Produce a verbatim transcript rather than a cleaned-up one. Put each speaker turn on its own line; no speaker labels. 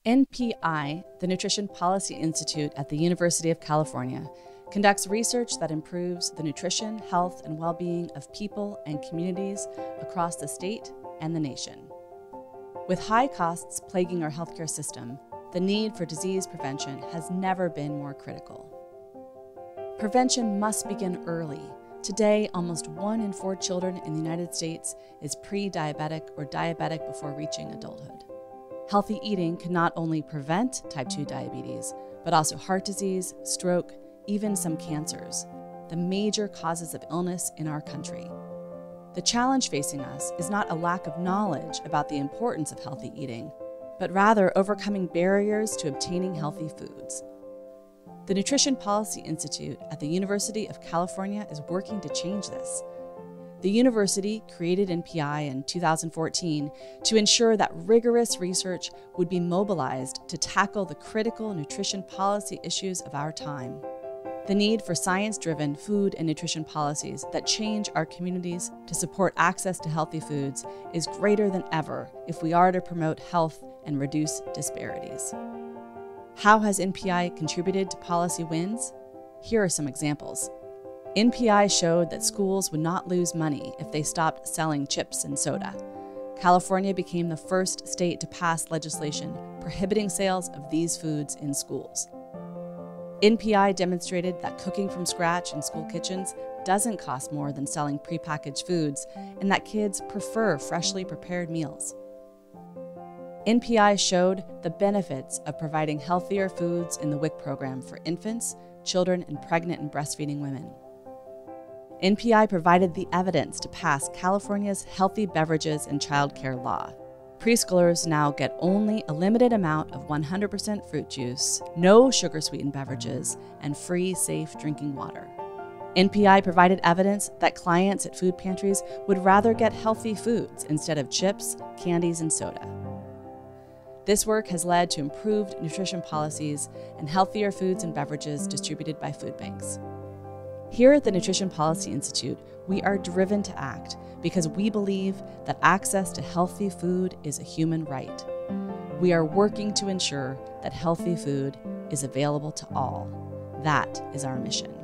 N P I, the Nutrition Policy Institute at the University of California, conducts research that improves the nutrition, health, and well-being of people and communities across the state and the nation. With high costs plaguing our healthcare system, the need for disease prevention has never been more critical. Prevention must begin early. Today, almost one in four children in the United States is pre-diabetic or diabetic before reaching adulthood. Healthy eating can not only prevent type two diabetes, but also heart disease, stroke, even some cancers, the major causes of illness in our country. The challenge facing us is not a lack of knowledge about the importance of healthy eating, but rather overcoming barriers to obtaining healthy foods. The Nutrition Policy Institute at the University of California is working to change this. The university created N P I in two thousand fourteen to ensure that rigorous research would be mobilized to tackle the critical nutrition policy issues of our time. The need for science-driven food and nutrition policies that change our communities to support access to healthy foods is greater than ever if we are to promote health and reduce disparities. How has N P I contributed to policy wins? Here are some examples. N P I showed that schools would not lose money if they stopped selling chips and soda. California became the first state to pass legislation prohibiting sales of these foods in schools. N P I demonstrated that cooking from scratch in school kitchens doesn't cost more than selling prepackaged foods, and that kids prefer freshly prepared meals. N P I showed the benefits of providing healthier foods in the W I C program for infants, children, and pregnant and breastfeeding women. N P I provided the evidence to pass California's Healthy Beverages and Child Care Law. Preschoolers now get only a limited amount of one hundred percent fruit juice, no sugar-sweetened beverages, and free, safe drinking water. N P I provided evidence that clients at food pantries would rather get healthy foods instead of chips, candies, and soda. This work has led to improved nutrition policies and healthier foods and beverages distributed by food banks. Here at the Nutrition Policy Institute, we are driven to act because we believe that access to healthy food is a human right. We are working to ensure that healthy food is available to all. That is our mission.